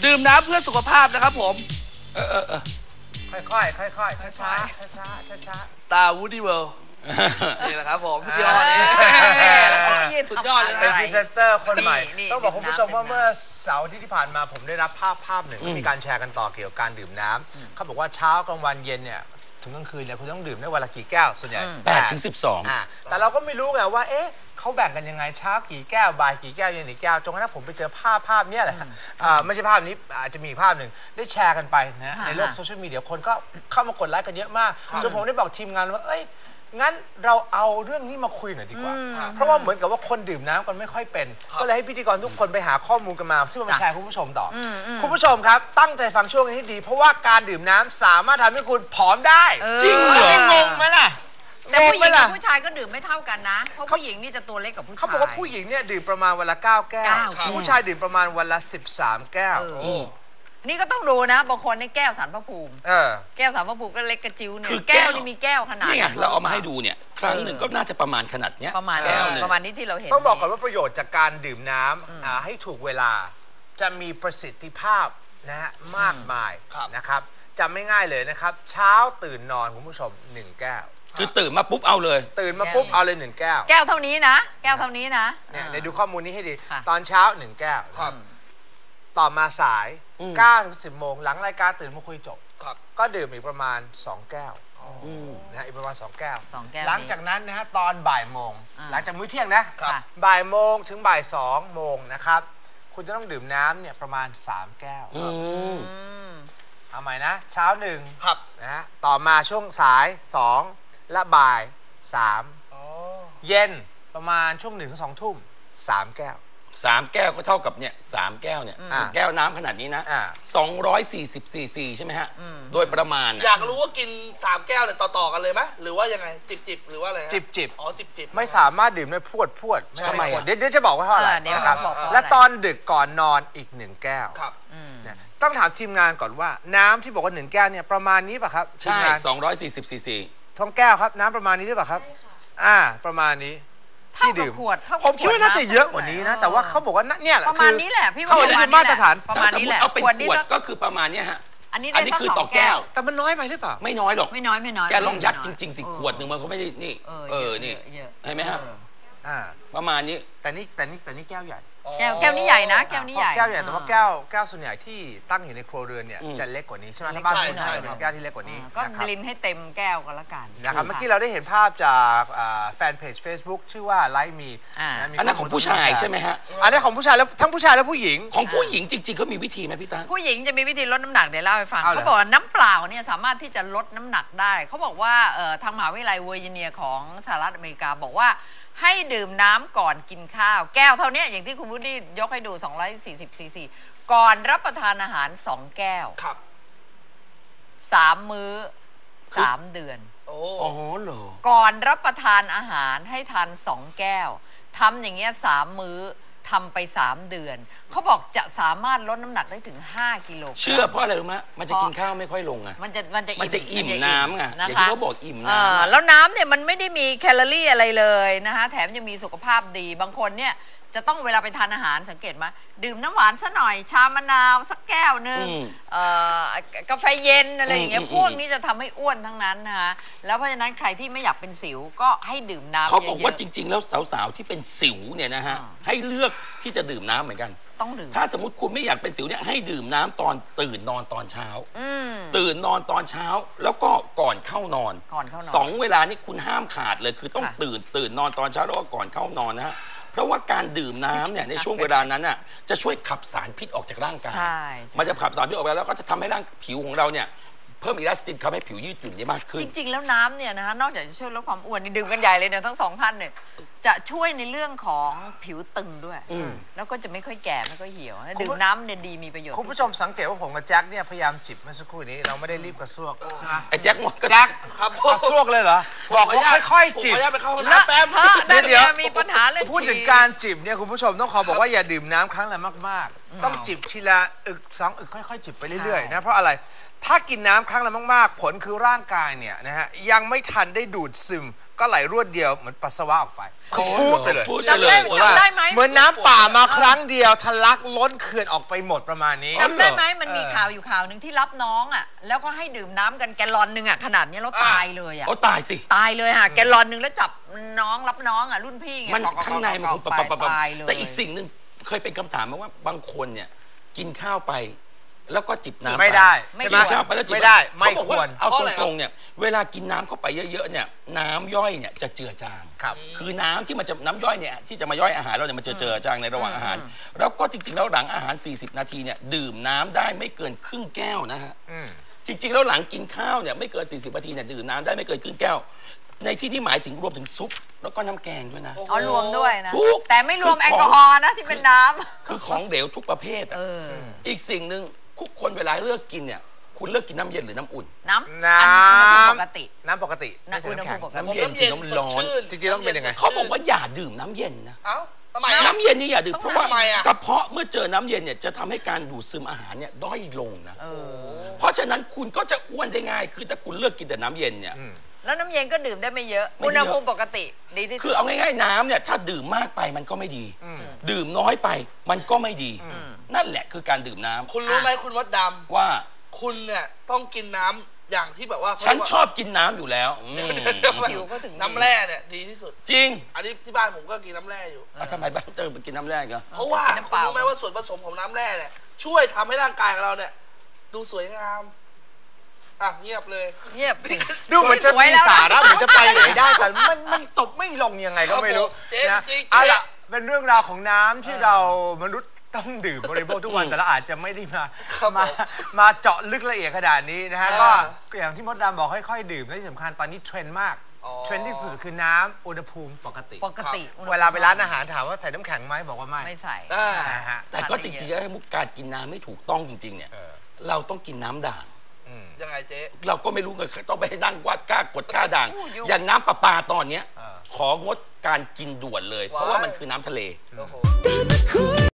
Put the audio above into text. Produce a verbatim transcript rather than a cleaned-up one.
ดื่มน้ำเพื่อสุขภาพนะครับผมเออเออเออค่อยๆค่อยๆช้าๆช้าๆช้าๆตาวูดดี้เวิลด์นี่แหละครับผมพี่ยอดนี่สุดยอดเลยเป็นพรีเซนเตอร์คนใหม่ต้องบอกคุณผู้ชมว่าเมื่อเสาร์ที่ผ่านมาผมได้รับภาพภาพหนึ่งมีการแชร์กันต่อเกี่ยวกับการดื่มน้ำเขาบอกว่าเช้ากลางวันเย็นเนี่ยถึงกลางคืนเนี่ยคุณต้องดื่มได้วันละกี่แก้วส่วนใหญ่แปดถึงสิบสองแต่เราก็ไม่รู้ไงว่าเอ๊ะเขาแบ่งกันยังไงเช้ากี่แก้วบ่ายกี่แก้วเย็นกี่แก้วจนกระทั่งผมไปเจอภาพภาพนี้แหละไม่ใช่ภาพนี้อาจจะมีภาพหนึ่งได้แชร์กันไปนะในโลกโซเชียลมีเดียคนก็เข้ามากดไลค์กันเยอะมากจนผมได้บอกทีมงานว่าเอ้ยงั้นเราเอาเรื่องนี้มาคุยหน่อยดีกว่าเพราะว่าเหมือนกับว่าคนดื่มน้ำกันไม่ค่อยเป็นก็เลยให้พิธีกรทุกคนไปหาข้อมูลกันมาที่มาแชร์คุณผู้ชมต่อคุณผู้ชมครับตั้งใจฟังช่วงนี้ให้ดีเพราะว่าการดื่มน้ำสามารถทำให้คุณผอมได้จริงเหรองงไหมล่ะแต่ผู้หญิงกับผู้ชายก็ดื่มไม่เท่ากันนะเพราะผู้หญิงนี่จะตัวเล็กกับผู้ชายเขาบอกว่าผู้หญิงเนี่ยดื่มประมาณวันละเก้าแก้วผู้ชายดื่มประมาณวันละสิบสามแก้วนี่ก็ต้องดูนะบางคนในแก้วสารพระภูมิแก้วสารพระภูมิก็เล็กกระจิ้วเนี่ยแก้วนี่มีแก้วขนาดนี่ไงเราเอามาให้ดูเนี่ยครั้งหนึ่งก็น่าจะประมาณขนาดเนี้ยประมาณประมาณนี้ที่เราเห็นต้องบอกก่อนว่าประโยชน์จากการดื่มน้ำให้ถูกเวลาจะมีประสิทธิภาพนะฮะมากมายนะครับจำไม่ง่ายเลยนะครับเช้าตื่นนอนคุณผู้ชมหนึ่งแก้วคือตื่นมาปุ๊บเอาเลยตื่นมาปุ๊บเอาเลยหนึ่งแก้วแก้วเท่านี้นะแก้วเท่านี้นะเนี่ยเดี๋ยวดูข้อมูลนี้ให้ดีตอนเช้าหนึ่งแก้วต่อมาสายเก้าถึงสิบโมงหลังรายการตื่นมาคุยจบก็ดื่มอีกประมาณสองแก้วนะฮะอีกประมาณสองแก้วหลังจากนั้นนะฮะตอนบ่ายโมงหลังจากมื้อเที่ยงนะบ่ายโมงถึงบ่ายสองโมงนะครับคุณจะต้องดื่มน้ำเนี่ยประมาณสามแก้วเอาใหม่นะเช้าหนึ่งนะฮะต่อมาช่วงสายสองและบ่ายสามเย็นประมาณช่วงหนึ่งถึงสองทุ่มสามแก้วสามแก้วก็เท่ากับเนี่ยสามแก้วเนี่ยแก้วน้ำขนาดนี้นะสองร้อยสี่สิบซีซีใช่ไหมฮะโดยประมาณอยากรู้ว่ากินสามแก้วเนี่ยต่อๆกันเลยไหมหรือว่ายังไงจิบจิบหรือว่าอะไรจิบจิบอ๋อจิบจิบไม่สามารถดื่มได้พวดพวดทำไมเดี๋ยวจะบอกว่าเท่าไหร่นะครับและตอนดึกก่อนนอนอีกหนึ่งแก้วครับต้องถามทีมงานก่อนว่าน้ำที่บอกว่าหนึ่งแก้วเนี่ยประมาณนี้ป่ะครับใช่สองร้อยสี่สิบซีซีท้องแก้วครับน้ำประมาณนี้หรือเปล่าครับอ่าประมาณนี้ที่ดื่มผมคิดว่าน่าจะเยอะกว่านี้นะแต่ว่าเขาบอกว่าเนี่ยแหละประมาณนี้แหละพี่ว่าประมาณมาตรฐานประมาณนี้แหละเอาเป็นขวดก็คือประมาณนี้ฮะอันนี้อันนี้คือต่อแก้วแต่มันน้อยไปหรือเปล่าไม่น้อยหรอกไม่น้อยไม่น้อยแกลองยัดจริงๆสิขวดหนึ่งมันก็ไม่ได้นี่เออนี่เห็นไหมฮะอ่าประมาณนี้แต่นี่แต่นี่แต่นี่แก้วใหญ่แก้วแก้วนี้ใหญ่นะแก้วนี้ใหญ่แก้วใหญ่แต่ว่าแก้วแก้วส่วนใหญ่ที่ตั้งอยู่ในครัวเรือนเนี่ยจะเล็กกว่านี้ใช่ไหมถ้าบ้านคุณใช้แก้วที่เล็กกว่านี้ก็ลินให้เต็มแก้วก็แล้วกันนะครับเมื่อกี้เราได้เห็นภาพจากแฟนเพจ Facebook ชื่อว่าไลฟ์มีอันนั้นของผู้ชายใช่ไหมฮะอันนี้ของผู้ชายแล้วทั้งผู้ชายและผู้หญิงของผู้หญิงจริงๆเขามีวิธีไหมพี่ตาผู้หญิงจะมีวิธีลดน้ำหนักเดี๋ยวเล่าให้ฟังเขาบอกน้ำเปล่าเนี่ยสามารถที่จะลดน้ำหนักได้เขาบอกว่าทางมหาวิทยาลัยเวอร์จิเนียของสหรัฐอเมริกาบอกว่าให้ดื่มน้ำก่อนกินข้าวแก้วเท่านี้อย่างที่คุณวุฒิยกให้ดูสองร้อยสี่สิบซีซีก่อนรับประทานอาหารสองแก้วครับสามมื้อสามเดือนโอ้โหเหรอก่อนรับประทานอาหารให้ทานสองแก้วทำอย่างเงี้ยสามมื้อทำไปสามเดือนเขาบอกจะสามารถลดน้ำหนักได้ถึงห้ากิโลกรัมเชื่อเพราะอะไรรู้ไหมมันจะกินข้าวไม่ค่อยลงอ่ะมันจะมันจะมันจะอิ่มน้ำไงอย่างที่เขาบอกอิ่มน้ำแล้วน้ำเนี่ยมันไม่ได้มีแคลอรี่อะไรเลยนะคะแถมยังมีสุขภาพดีบางคนเนี่ยจะต้องเวลาไปทานอาหารสังเกตไหมดื่มน้ำหวานซะหน่อยชามะนาวสักแก้วหนึ่งกาแฟเย็นอะไรอย่างเงี้ยพวกนี้จะทำให้อ้วนทั้งนั้นนะคะแล้วเพราะฉะนั้นใครที่ไม่อยากเป็นสิวก็ให้ดื่มน้ำเขาบอกว่าจริงๆแล้วสาวๆที่เป็นสิวเนี่ยนะฮะให้เลือกที่จะดื่มน้ำเหมือนกันต้องดื่มถ้าสมมติคุณไม่อยากเป็นสิวเนี่ยให้ดื่มน้ำตอนตื่นนอนตอนเช้าตื่นนอนตอนเช้าแล้วก็ก่อนเข้านอนก่อนเข้านอนสองเวลานี้คุณห้ามขาดเลยคือต้องตื่นตื่นนอนตอนเช้าแล้วก็ก่อนเข้านอนนะฮะเพราะว่าการดื่มน้ำเนี่ยในช่วงเวลานั้นน่ะจะช่วยขับสารพิษออกจากร่างกายมันจะขับสารพิษออกไปแล้วก็จะทำให้ร่างผิวของเราเนี่ยเพิ่มอีลาสตินทำให้ผิวยืดหยุ่นได้มากขึ้นจริงๆแล้วน้ำเนี่ยนะคะนอกจากจะช่วยลดความอ้วนนี่ดื่มกันใหญ่เลยเนี่ยทั้งสองท่านเนี่ยจะช่วยในเรื่องของผิวตึงด้วยแล้วก็จะไม่ค่อยแก่ไม่ค่อยเหี่ยวดื่มน้ำเนี่ยดีมีประโยชน์คุณผู้ชมสังเกตว่าผมกับแจ็คเนี่ยพยายามจิบเมื่อสักครู่นี้เราไม่ได้รีบกระซวกไอ้แจ็คหมดแจ็คครับกระซวกเลยเหรอบอกว่าค่อยๆจิบไปเข้าน้ำแป๊บเดี๋ยวมีปัญหาเรื่องพูดถึงการจิบเนี่ยคุณผู้ชมต้องขอบอกว่าอย่าดื่มน้ำครั้งละมากๆต้องจิบทีละอึกสองอึกค่อยๆจิบไปเรื่อยๆนะเพราะอะไรถ้ากินน้ำครั้งละมากๆผลคือร่างกายเนี่ยนะฮะยังไม่ทันได้ดูดซึมก็ไหลรวดเดียวเหมือนปัสสาวะออกไปพูดไปเลยจำได้จำได้ไหมเหมือนน้ำป่ามาครั้งเดียวทะลักล้นเขื่อนออกไปหมดประมาณนี้จำได้ไหมมันมีข่าวอยู่ข่าวหนึ่งที่รับน้องอ่ะแล้วก็ให้ดื่มน้ำกันแกลลอนหนึ่งอ่ะขนาดนี้แล้วตายเลยอ่ะโอ้ตายสิตายเลยค่ะแกลลอนหนึ่งแล้วจับน้องรับน้องอ่ะรุ่นพี่ไงมันข้างในมันปะปะปะปะปะปะปะตายเลยแต่อีกสิ่งหนึ่งเคยเป็นคำถามมาว่าบางคนเนี่ยกินข้าวไป แล้วก็จิบน้ำไม่ได้ไม่กินข้าวไปแล้วจิบไม่ได้ไม่เขาบอกควว่าร เอาตรงๆเนี่ยเวลากินน้ำเข้าไปเยอะๆเนี่ยน้ำย่อยเนี่ยจะเจือจางครับคือน้ำที่มันจะน้ำย่อยเนี่ยที่จะมาย่อยอาหารเราเนี่ยมันจะเจือจางในระหว่างอาหาร แล้วก็จริงๆแล้วหลังอาหารสี่สิบนาทีเนี่ยดื่มน้ำได้ไม่เกินครึ่งแก้วนะฮะจริงๆแล้วหลังกินข้าวเนี่ยไม่เกินสี่สิบนาทีเนี่ยดื่มน้ำได้ไม่เกินครึ่งแก้วในที่นี้หมายถึงรวมถึงซุปแล้วก็น้ำแกงด้วยนะอ๋อรวมด้วยนะทุกแต่ไม่รวมแอลกอฮอล์นะที่เป็นน้ำคือของเหลวทุกประเภทอะเอออีกสิ่งหนึ่งทุกคนเวลาเลือกกินเนี่ยคุณเลือกกินน้ำเย็นหรือน้ำอุ่นน้ำน้อันนี้อุณหภูมิปกติำน้ำปกตินะอุณหภูมิปกติน้ำเย็นจริงน้ำร้อนจริงๆต้องเป็นยังไงเขาบอกว่าอย่าดื่มน้ำเย็นนะเอ้าทำไมอะน้ำเย็นนี่อย่าดื่มเพราะว่าทำไมอะกระเพาะเมื่อเจอน้ำเย็นเนี่ยจะทำให้การดูดซึมอาหารเนี่ยด้อยลงนะเพราะฉะนั้นคุณก็จะอ้วนได้ง่ายคือถ้าคุณเลือกกินแต่น้ำเย็นเนี่ยแล้วน้ำเย็นก็ดื่มได้ไม่เยอะไม่อุณเยหอะภูมิปกติดีที่สุคือดเอาง่ายๆน้ำเนี่ยถ้าดื่มมากไปมันก็ไม่ดี ดื่มน้อยไปมันก็ไม่ดี นั่นแหละคือการดื่มน้ำคุณรู้ไหมคุณมดดว่าำคุณเนี่ยต้องกินน้ำอย่างที่แบบว่าฉันชอบกินน้ำอยู่แล้วอืมผิวก็ถึงดีน้ำแร่เนี่ยดีที่สุดจริงอันนี้ที่บ้านผมก็กินน้ำแร่อยู่อ่ะทำไมบ้านเติมไปกินน้ำแรกอะเพราะว่ากินน้ำเปคุณล่ารู้ไหมว่าส่วนผสมของน้ำแร่เนี่ยช่วยทำให้ร่างกายของเราเนี่ยดูสวยงามอ่ะเงียบเลยเงียบสิดูเหมือนจะสวยมีแล้วนะสาระเหมือนจะไปไหนได้แต่มันมันตบไม่ลงยังไงก็ไม่รู้เจ๊นะจริงๆเอาล่ะเป็นเรื่องราวของน้ำที่เรามนุษย์ต้องดื่มบริโภคทุกวันแต่เราอาจจะไม่ได้มามามาเจาะลึกละเอียดขนาดนี้นะฮะก็อย่างที่มดดำบอกค่อยๆดื่มและที่สำคัญตอนนี้เทรนด์มากเทรนด์ที่สุดคือน้ำอุณหภูมิปกติปกติอุณหภูมิเวลาไปร้านอาหารถามว่าใส่น้ำแข็งไหมบอกว่าไม่ไม่ใส่อ่านะฮะแต่ก็จริงๆแล้วมุกการกินน้ำไม่ถูกต้องจริงๆเนี่ยเราต้องกินน้ำด่างยังไงเจ๊เราก็ไม่รู้ไงต้องไปนั่งวัดค่ากดค่าด่างโอ้ยุ่งอย่างน้ำประปาตอนเนี้ยของงดการกินด่วนเลย เพราะว่ามันคือน้ำทะเลโอ้โห